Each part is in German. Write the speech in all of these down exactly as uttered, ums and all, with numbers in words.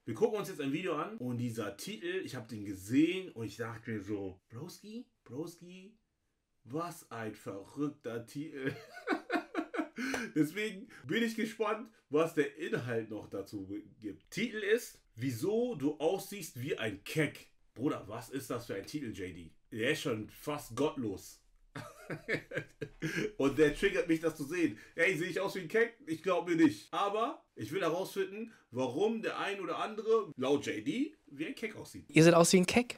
Wir gucken uns jetzt ein Video an und dieser Titel, ich habe den gesehen und ich dachte mir so, Broski, Broski, was ein verrückter Titel. Deswegen bin ich gespannt, was der Inhalt noch dazu gibt. Titel ist, wieso du aussiehst wie ein Keck. Bruder, was ist das für ein Titel, J D? Der ist schon fast gottlos. Und der triggert mich, das zu sehen. Hey, sehe ich aus wie ein Keck? Ich glaube mir nicht. Aber ich will herausfinden, warum der ein oder andere, laut J D, wie ein Keck aussieht. Ihr seht aus wie ein Keck?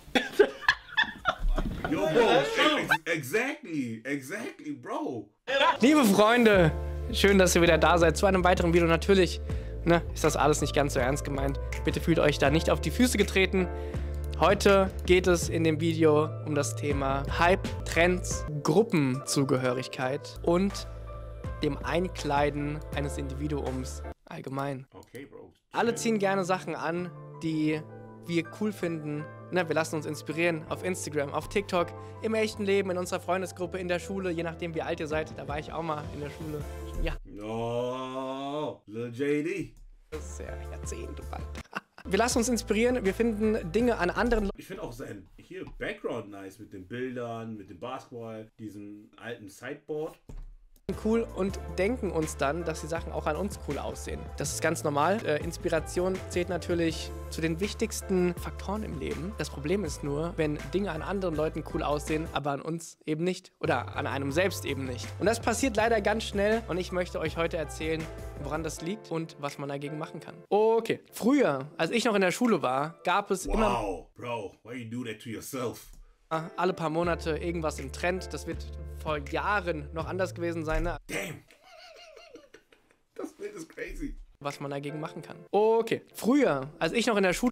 Yo, Bro, exactly, exactly, Bro. Liebe Freunde, schön, dass ihr wieder da seid zu einem weiteren Video. Natürlich, ne, ist das alles nicht ganz so ernst gemeint. Bitte fühlt euch da nicht auf die Füße getreten. Heute geht es in dem Video um das Thema Hype, Trends, Gruppenzugehörigkeit und dem Einkleiden eines Individuums allgemein. Okay, Bro. Alle ziehen gerne Sachen an, die wir cool finden. Ne, wir lassen uns inspirieren auf Instagram, auf TikTok, im echten Leben, in unserer Freundesgruppe, in der Schule, je nachdem wie alt ihr seid. Da war ich auch mal in der Schule. Ja. No, Lil J D. Das ist ja Jahrzehnte bald. Wir lassen uns inspirieren, wir finden Dinge an anderen Leuten. Ich finde auch sein hier Background nice mit den Bildern, mit dem Basketball, diesem alten Sideboard. Cool und denken uns dann, dass die Sachen auch an uns cool aussehen. Das ist ganz normal. Äh, Inspiration zählt natürlich zu den wichtigsten Faktoren im Leben. Das Problem ist nur, wenn Dinge an anderen Leuten cool aussehen, aber an uns eben nicht oder an einem selbst eben nicht. Und das passiert leider ganz schnell und ich möchte euch heute erzählen, woran das liegt und was man dagegen machen kann. Okay, früher, als ich noch in der Schule war, gab es wow, immer... Wow, Bro, why you do that to yourself? Alle paar Monate irgendwas im Trend. Das wird vor Jahren noch anders gewesen sein. Ne? Damn. Das Bild ist crazy. Was man dagegen machen kann. Okay. Früher, als ich noch in der Schule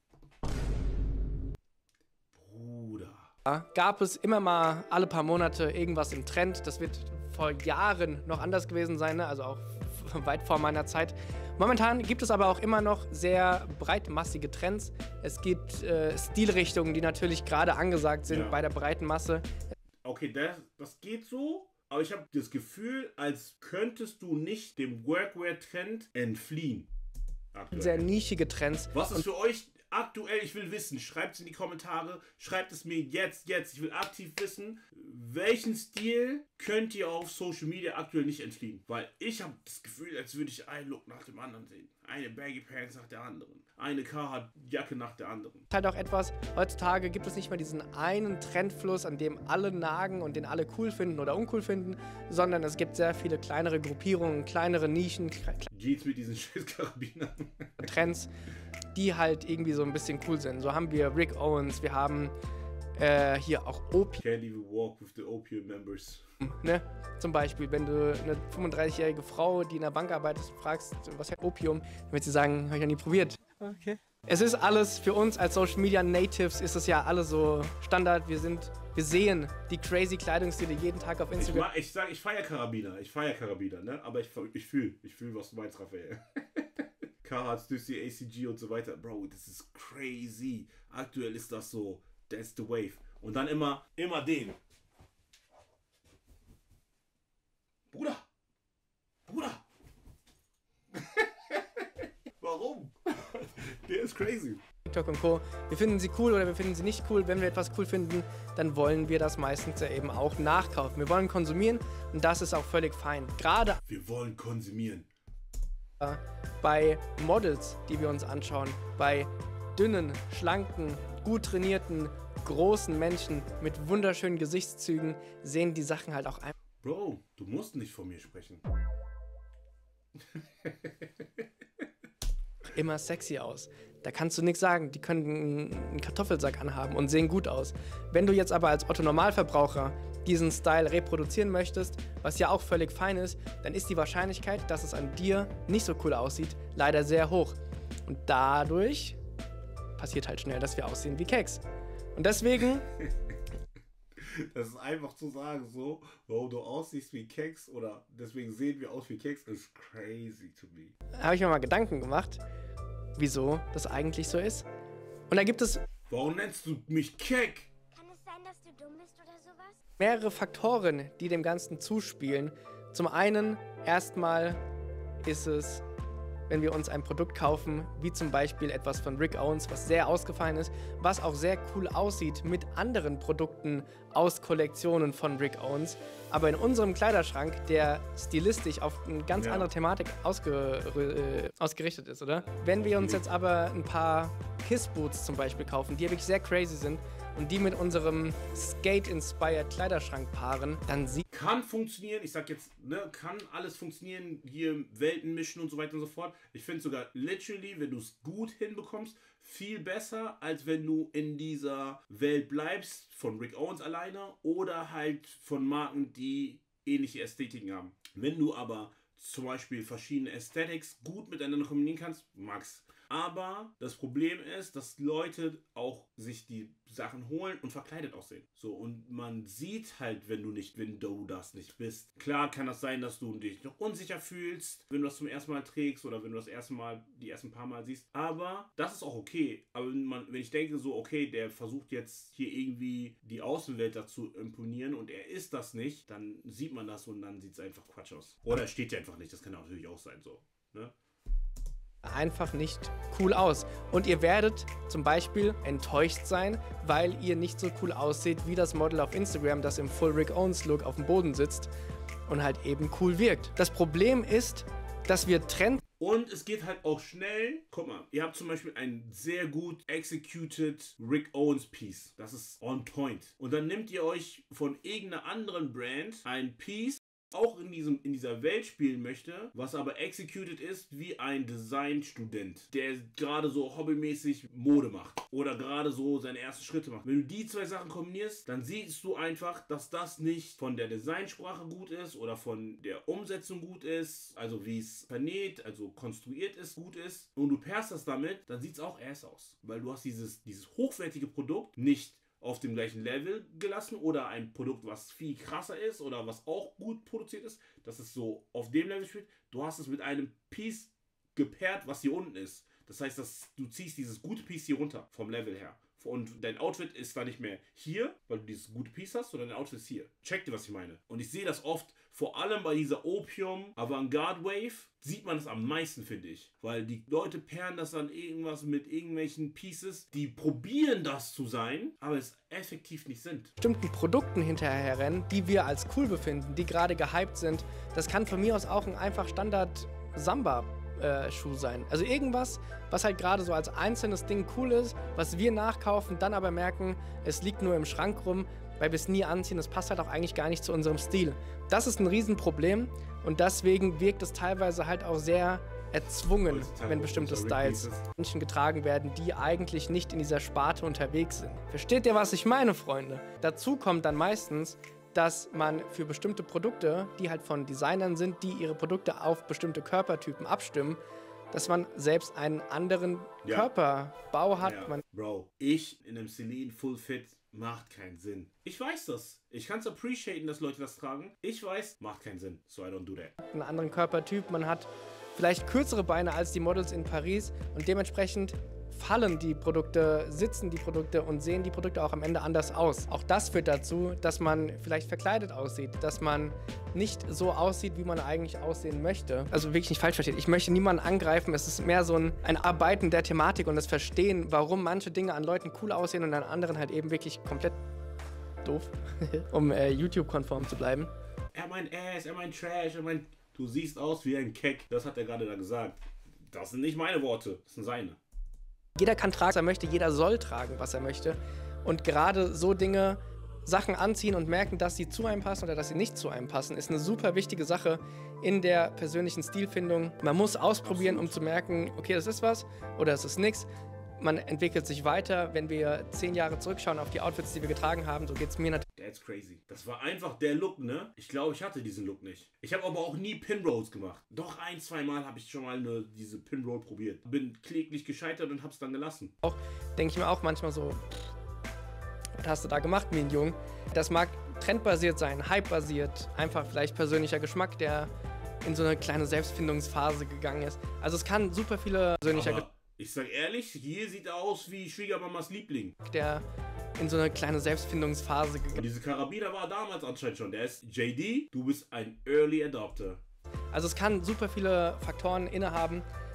Bruder. gab es immer mal alle paar Monate irgendwas im Trend. Das wird vor Jahren noch anders gewesen sein. Ne? Also auch weit vor meiner Zeit. Momentan gibt es aber auch immer noch sehr breitmassige Trends. Es gibt äh, Stilrichtungen, die natürlich gerade angesagt sind, ja, bei der breiten Masse. Okay, das, das geht so, aber ich habe das Gefühl, als könntest du nicht dem Workwear-Trend entfliehen. Aktuell. Sehr nischige Trends. Was ist für euch aktuell? Ich will wissen. Schreibt es in die Kommentare. Schreibt es mir jetzt, jetzt. Ich will aktiv wissen, welchen Stil könnt ihr auf Social Media aktuell nicht entfliehen. Weil ich habe das Gefühl, als würde ich einen Look nach dem anderen sehen. Eine Baggy Pants nach der anderen. Eine Carhartt-Jacke nach der anderen. Halt auch etwas, heutzutage gibt es nicht mehr diesen einen Trendfluss, an dem alle nagen und den alle cool finden oder uncool finden, sondern es gibt sehr viele kleinere Gruppierungen, kleinere Nischen, Jeans mit diesen Schildkarabinern. Trends, die halt irgendwie so ein bisschen cool sind. So haben wir Rick Owens, wir haben äh, hier auch Opium. Can't even walk with the Opium members. Ne? Zum Beispiel, wenn du eine fünfunddreißigjährige Frau, die in der Bank arbeitet, fragst, was ist Opium, dann wird sie sagen, habe ich ja nie probiert. Okay. Es ist alles für uns als Social Media Natives, ist es ja alles so Standard. Wir sind, wir sehen die crazy Kleidungsstile jeden Tag auf Instagram. Ich, ich sage, ich feiere Karabiner, ich feiere Karabiner, ne? Aber ich, ich fühle, ich fühle, was du meinst, Raphael. Carhartt, Stussy, A C G und so weiter. Bro, das ist crazy. Aktuell ist das so, that's the wave. Und dann immer, immer den. Bruder! Bruder! Warum? Der ist crazy. TikTok und Co. Wir finden sie cool oder wir finden sie nicht cool. Wenn wir etwas cool finden, dann wollen wir das meistens ja eben auch nachkaufen. Wir wollen konsumieren und das ist auch völlig fein. Gerade wir wollen konsumieren. Bei Models, die wir uns anschauen, bei dünnen, schlanken, gut trainierten, großen Menschen mit wunderschönen Gesichtszügen sehen die Sachen halt auch einfach. Bro, du musst nicht von mir sprechen. Immer sexy aus. Da kannst du nichts sagen. Die können einen Kartoffelsack anhaben und sehen gut aus. Wenn du jetzt aber als Otto-Normalverbraucher diesen Style reproduzieren möchtest, was ja auch völlig fein ist, dann ist die Wahrscheinlichkeit, dass es an dir nicht so cool aussieht, leider sehr hoch. Und dadurch passiert halt schnell, dass wir aussehen wie Keks. Und deswegen... Das ist einfach zu sagen, so, oh, du aussiehst wie Keks oder deswegen sehen wir aus wie Keks, ist crazy to me. Habe ich mir mal Gedanken gemacht, wieso das eigentlich so ist. Und da gibt es... Warum nennst du mich Kek? Kann es sein, dass du dumm bist oder sowas? Mehrere Faktoren, die dem Ganzen zuspielen. Zum einen, erstmal ist es wenn wir uns ein Produkt kaufen, wie zum Beispiel etwas von Rick Owens, was sehr ausgefallen ist, was auch sehr cool aussieht mit anderen Produkten aus Kollektionen von Rick Owens, aber in unserem Kleiderschrank, der stilistisch auf eine ganz ja. andere Thematik ausge äh, ausgerichtet ist, oder? Wenn wir uns jetzt aber ein paar Kiss-Boots zum Beispiel kaufen, die wirklich sehr crazy sind und die mit unserem Skate-inspired Kleiderschrank paaren, dann sieht... Kann funktionieren, ich sag jetzt, ne, kann alles funktionieren, hier Welten mischen und so weiter und so fort. Ich finde sogar literally, wenn du es gut hinbekommst, viel besser, als wenn du in dieser Welt bleibst, von Rick Owens alleine oder halt von Marken, die ähnliche Ästhetiken haben. Wenn du aber zum Beispiel verschiedene Aesthetics gut miteinander kombinieren kannst, Max. Aber das Problem ist, dass Leute auch sich die Sachen holen und verkleidet aussehen. So, und man sieht halt, wenn du nicht, wenn du das nicht bist. Klar kann das sein, dass du dich noch unsicher fühlst, wenn du das zum ersten Mal trägst oder wenn du das erste Mal, die ersten paar Mal siehst. Aber das ist auch okay. Aber wenn, man, wenn ich denke so, okay, der versucht jetzt hier irgendwie die Außenwelt dazu imponieren und er ist das nicht, dann sieht man das und dann sieht es einfach Quatsch aus. Oder er steht ja einfach nicht, das kann natürlich auch sein, so, ne? einfach nicht cool aus. Und ihr werdet zum Beispiel enttäuscht sein, weil ihr nicht so cool aussieht wie das Model auf Instagram, das im Full Rick Owens Look auf dem Boden sitzt und halt eben cool wirkt. Das Problem ist, dass wir Trends... Und es geht halt auch schnell. Guck mal, ihr habt zum Beispiel ein sehr gut executed Rick Owens Piece. Das ist on point. Und dann nehmt ihr euch von irgendeiner anderen Brand ein Piece, auch in, diesem, in dieser Welt spielen möchte, was aber executed ist wie ein Designstudent, der gerade so hobbymäßig Mode macht oder gerade so seine ersten Schritte macht. Wenn du die zwei Sachen kombinierst, dann siehst du einfach, dass das nicht von der Designsprache gut ist oder von der Umsetzung gut ist, also wie es vernäht, also konstruiert ist, gut ist. Und du pairst das damit, dann sieht es auch ass aus, weil du hast dieses, dieses hochwertige Produkt nicht auf dem gleichen Level gelassen oder ein Produkt, was viel krasser ist oder was auch gut produziert ist, dass es so auf dem Level spielt. Du hast es mit einem Piece gepaart, was hier unten ist. Das heißt, dass du ziehst dieses gute Piece hier runter vom Level her. Und dein Outfit ist da nicht mehr hier, weil du dieses gute Piece hast, sondern dein Outfit ist hier. Checkt ihr, was ich meine? Und ich sehe das oft, vor allem bei dieser Opium Avantgarde Wave, sieht man das am meisten, finde ich. Weil die Leute pairen das dann irgendwas mit irgendwelchen Pieces, die probieren das zu sein, aber es effektiv nicht sind. Bestimmten Produkten hinterher rennen, die wir als cool befinden, die gerade gehypt sind. Das kann von mir aus auch ein einfach Standard Samba Äh, Schuh sein. Also irgendwas, was halt gerade so als einzelnes Ding cool ist, was wir nachkaufen, dann aber merken, es liegt nur im Schrank rum, weil wir es nie anziehen. Das passt halt auch eigentlich gar nicht zu unserem Stil. Das ist ein Riesenproblem und deswegen wirkt es teilweise halt auch sehr erzwungen, wenn bestimmte Styles Menschen getragen werden, die eigentlich nicht in dieser Sparte unterwegs sind. Versteht ihr, was ich meine, Freunde? Dazu kommt dann meistens, dass man für bestimmte Produkte, die halt von Designern sind, die ihre Produkte auf bestimmte Körpertypen abstimmen, dass man selbst einen anderen ja. Körperbau hat. Ja. Man Bro, ich in einem Celine Full Fit macht keinen Sinn. Ich weiß das. Ich kann es appreciaten, dass Leute das tragen. Ich weiß, macht keinen Sinn. So I don't do that. Einen anderen Körpertyp, man hat vielleicht kürzere Beine als die Models in Paris und dementsprechend fallen die Produkte, sitzen die Produkte und sehen die Produkte auch am Ende anders aus. Auch das führt dazu, dass man vielleicht verkleidet aussieht, dass man nicht so aussieht, wie man eigentlich aussehen möchte. Also wirklich nicht falsch versteht. Ich möchte niemanden angreifen. Es ist mehr so ein, ein Arbeiten der Thematik und das Verstehen, warum manche Dinge an Leuten cool aussehen und an anderen halt eben wirklich komplett doof, um äh, YouTube-konform zu bleiben. Er meint Ass, er meint Trash, er meint, du siehst aus wie ein Keck. Das hat er gerade da gesagt. Das sind nicht meine Worte, das sind seine. Jeder kann tragen, was er möchte, jeder soll tragen, was er möchte. Und gerade so Dinge, Sachen anziehen und merken, dass sie zu einem passen oder dass sie nicht zu einem passen, ist eine super wichtige Sache in der persönlichen Stilfindung. Man muss ausprobieren, um zu merken, okay, das ist was oder es ist nichts. Man entwickelt sich weiter. Wenn wir zehn Jahre zurückschauen auf die Outfits, die wir getragen haben, so geht es mir natürlich. That's crazy. Das war einfach der Look, ne? Ich glaube, ich hatte diesen Look nicht. Ich habe aber auch nie Pinrolls gemacht. Doch ein, zwei Mal habe ich schon mal eine, diese Pinroll probiert. Bin kläglich gescheitert und habe es dann gelassen. Auch denke ich mir auch manchmal so, was hast du da gemacht, mein Junge? Das mag trendbasiert sein, hypebasiert, einfach vielleicht persönlicher Geschmack, der in so eine kleine Selbstfindungsphase gegangen ist. Also es kann super viele persönlicher Geschmack. Ich sag ehrlich, hier sieht er aus wie Schwiegermamas Liebling. Der in so eine kleine Selbstfindungsphase gegangen. Und diese Karabiner war damals anscheinend schon. Der ist J D, du bist ein Early Adopter. Also es kann super viele Faktoren innehaben,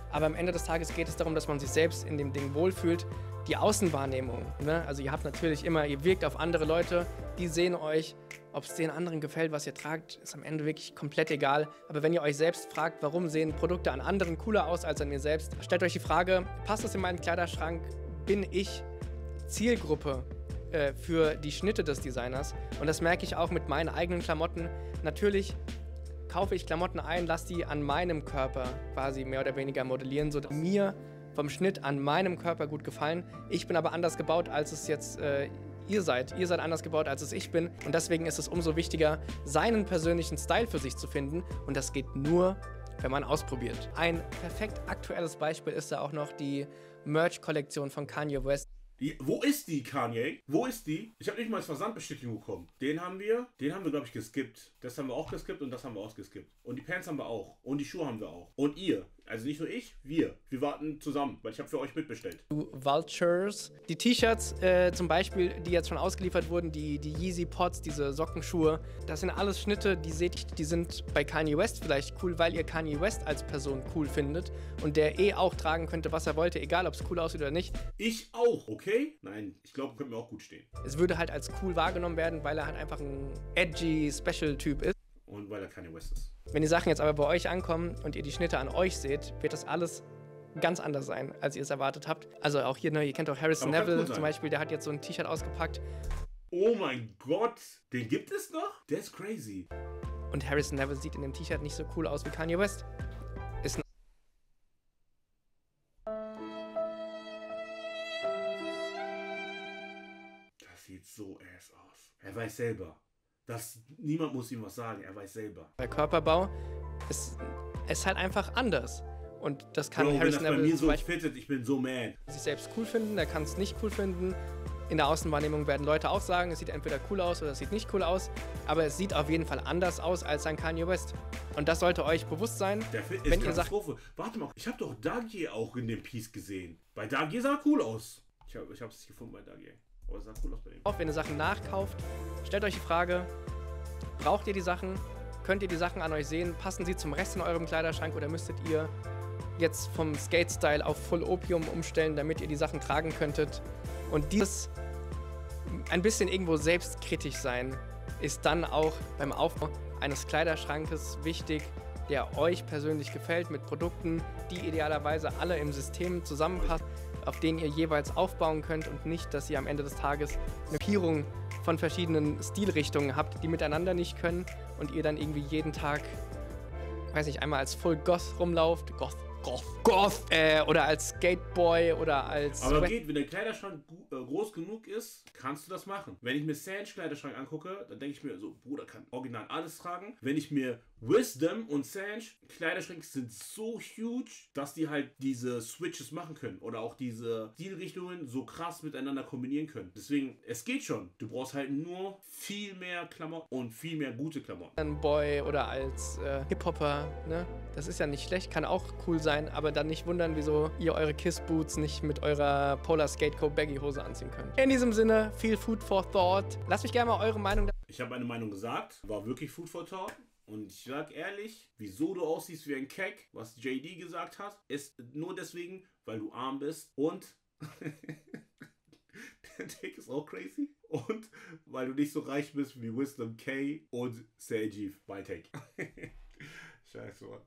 Aber am Ende des Tages geht es darum, dass man sich selbst in dem Ding wohlfühlt. Die Außenwahrnehmung, ne? Also ihr habt natürlich immer, ihr wirkt auf andere Leute, die sehen euch. Ob es den anderen gefällt, was ihr tragt, ist am Ende wirklich komplett egal. Aber wenn ihr euch selbst fragt, warum sehen Produkte an anderen cooler aus als an mir selbst, stellt euch die Frage, passt das in meinen Kleiderschrank? Bin ich Zielgruppe äh, für die Schnitte des Designers? Und das merke ich auch mit meinen eigenen Klamotten. Natürlich kaufe ich Klamotten ein, lasse die an meinem Körper quasi mehr oder weniger modellieren, sodass mir vom Schnitt an meinem Körper gut gefallen. Ich bin aber anders gebaut, als es jetzt äh, ihr seid. Ihr seid anders gebaut, als es ich bin. Und deswegen ist es umso wichtiger, seinen persönlichen Style für sich zu finden. Und das geht nur, wenn man ausprobiert. Ein perfekt aktuelles Beispiel ist da auch noch die Merch-Kollektion von Kanye West. Die, wo ist die, Kanye? Wo ist die? Ich habe nicht mal als Versandbestätigung bekommen. Den haben wir, den haben wir, glaube ich, geskippt. Das haben wir auch geskippt und das haben wir auch geskippt. Und die Pants haben wir auch. Und die Schuhe haben wir auch. Und ihr. Also nicht nur ich, wir. Wir warten zusammen, weil ich habe für euch mitbestellt. Vultures. Die T-Shirts äh, zum Beispiel, die jetzt schon ausgeliefert wurden, die, die Yeezy Pods, diese Sockenschuhe, das sind alles Schnitte, die seht ihr, die sind bei Kanye West vielleicht cool, weil ihr Kanye West als Person cool findet und der eh auch tragen könnte, was er wollte, egal ob es cool aussieht oder nicht. Ich auch, okay? Nein, ich glaube, könnte mir auch gut stehen. Es würde halt als cool wahrgenommen werden, weil er halt einfach ein edgy Special-Typ ist. Und weil er Kanye West ist. Wenn die Sachen jetzt aber bei euch ankommen und ihr die Schnitte an euch seht, wird das alles ganz anders sein, als ihr es erwartet habt. Also auch hier, ne, ihr kennt auch Harrison Neville zum Beispiel, der hat jetzt so ein T-Shirt ausgepackt. Oh mein Gott, den gibt es noch? Der ist crazy. Und Harrison Neville sieht in dem T-Shirt nicht so cool aus wie Kanye West. Ist ein das sieht so ass aus. Er weiß selber. Das, niemand muss ihm was sagen, er weiß selber. Der Körperbau ist, ist halt einfach anders. Und das kann Bro, Harrison wenn das bei Neville mir zum so Beispiel fittet, ich bin so man. sich selbst cool finden, der kann es nicht cool finden. In der Außenwahrnehmung werden Leute auch sagen, es sieht entweder cool aus oder es sieht nicht cool aus. Aber es sieht auf jeden Fall anders aus als ein Kanye West. Und das sollte euch bewusst sein. Der Fit wenn ist ihr sagt, Katastrophe. Warte mal, ich habe doch Dagier auch in dem Piece gesehen. Bei Dagier sah er cool aus. Ich habe es nicht gefunden bei Dagier. Aber es sah cool aus bei dem. auch wenn ihr Sachen nachkauft, stellt euch die Frage, braucht ihr die Sachen? Könnt ihr die Sachen an euch sehen? Passen sie zum Rest in eurem Kleiderschrank oder müsstet ihr jetzt vom Skate-Style auf Full Opium umstellen, damit ihr die Sachen tragen könntet? Und dieses ein bisschen irgendwo selbstkritisch sein ist dann auch beim Aufbau eines Kleiderschrankes wichtig, der euch persönlich gefällt, mit Produkten, die idealerweise alle im System zusammenpassen, auf denen ihr jeweils aufbauen könnt und nicht, dass ihr am Ende des Tages eine Paarung von verschiedenen Stilrichtungen habt, die miteinander nicht können und ihr dann irgendwie jeden Tag, weiß nicht, einmal als Full Goth rumlauft, Goth, Goth, Goth, äh, oder als Skateboy oder als... Aber geht, wenn der Kleiderschrank gu- äh, groß genug ist, kannst du das machen. Wenn ich mir Sange Kleiderschrank angucke, dann denke ich mir so, Bruder kann original alles tragen. Wenn ich mir Wisdom und Sange Kleiderschränke sind so huge, dass die halt diese Switches machen können oder auch diese Stilrichtungen so krass miteinander kombinieren können. Deswegen, es geht schon. Du brauchst halt nur viel mehr Klamotten und viel mehr gute Klamotten. Boy oder als äh, Hip-Hopper, ne? Das ist ja nicht schlecht, kann auch cool sein, aber dann nicht wundern, wieso ihr eure Kiss-Boots nicht mit eurer Polar Skatecoat Baggy Hose anziehen könnt. In diesem Sinne, viel Food for Thought. Lasst mich gerne mal eure Meinung da. Ich habe meine Meinung gesagt, war wirklich Food for Thought. Und ich sag ehrlich, wieso du aussiehst wie ein Keck, was J D gesagt hat, ist nur deswegen, weil du arm bist und der Take ist auch crazy und weil du nicht so reich bist wie Wisdom K und Sajiv bei Take. Scheiße, Mann.